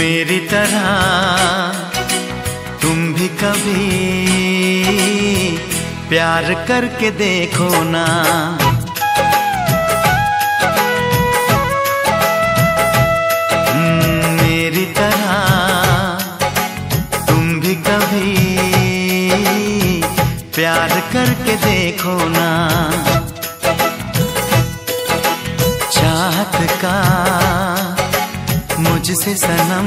मेरी तरह तुम भी कभी प्यार करके देखो ना। मेरी तरह तुम भी कभी प्यार करके देखो ना। चाहत का मुझसे सनम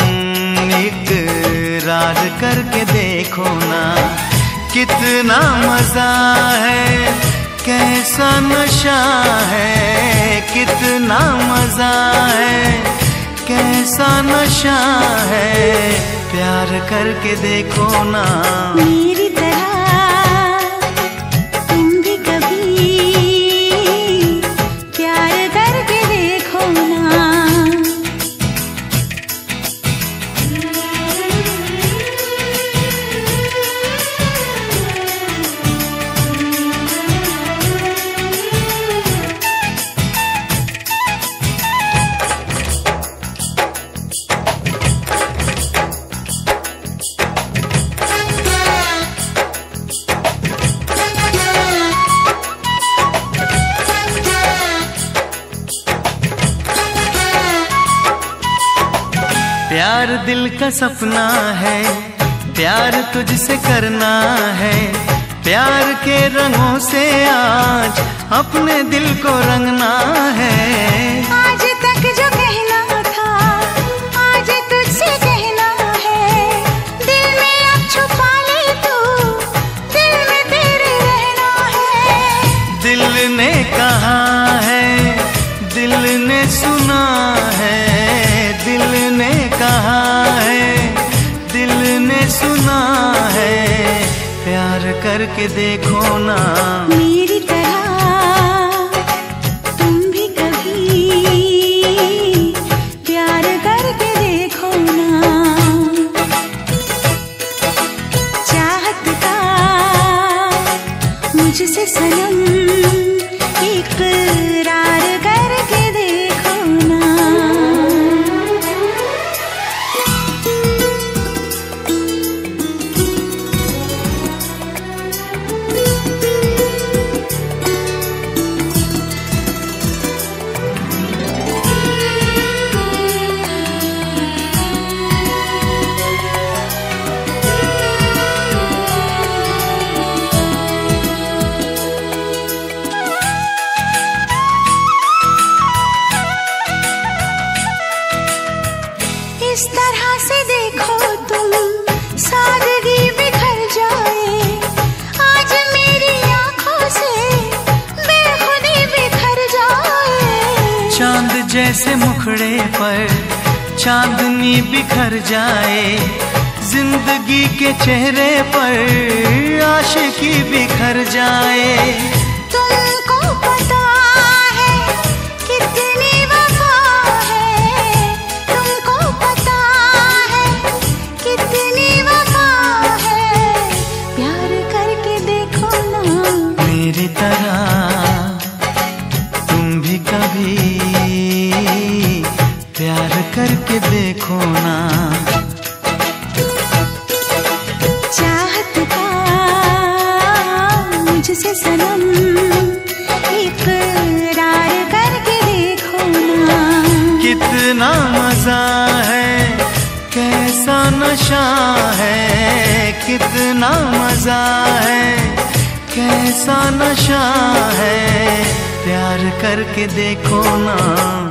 इकरार करके देखो ना। कितना मजा है, कैसा नशा है, कितना मजा है, कैसा नशा है, प्यार करके देखो ना। मेरी तरह तुम भी कभी प्यार करके देखो ना। प्यार दिल का सपना है, प्यार तुझसे करना है। प्यार के रंगों से आज अपने दिल को रंगना है। आज तक जो कहना था आज तुझसे कहना है। दिल में अब छुपा ले तू, दिल में तेरे रहना है। दिल ने कहा है, दिल ने सुना है, दिल ने कहा है, दिल ने सुना है, प्यार करके देखो ना। मेरी तरह तुम भी कभी प्यार करके देखो ना। चाहत का मुझसे सनम इकरार करके देखो ना। इस तरह से देखो तुम सादगी बिखर जाए। आज मेरी आंखों से बेखुदी बिखर जाए। चांद जैसे मुखड़े पर चांदनी बिखर जाए। जिंदगी के चेहरे पर आशिकी बिखर जाए। तुमको पता है कितनी वफा है, तुमको पता है कितनी वफा है, प्यार करके देखो ना। मेरी तरह तुम भी कभी प्यार करके देखो ना। चाहत का मुझसे सनम इकरार करके देखो ना। कितना मजा है, कैसा नशा है, कितना मजा है, कैसा नशा है, प्यार करके देखो ना।